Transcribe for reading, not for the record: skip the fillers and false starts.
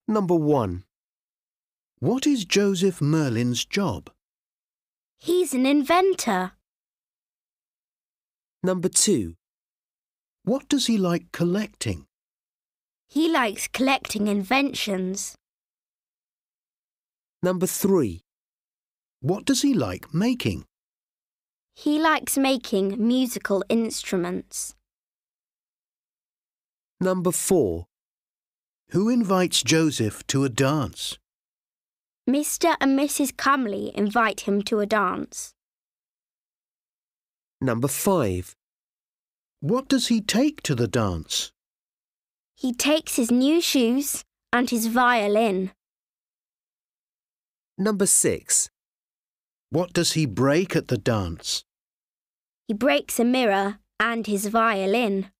Number 1. What is Joseph Merlin's job? He's an inventor. Number 2. What does he like collecting? He likes collecting inventions. Number 3. What does he like making? He likes making musical instruments. Number 4. Who invites Joseph to a dance? Mr. and Mrs. Cumley invite him to a dance. Number 5. What does he take to the dance? He takes his new shoes and his violin. Number 6. What does he break at the dance? He breaks a mirror and his violin.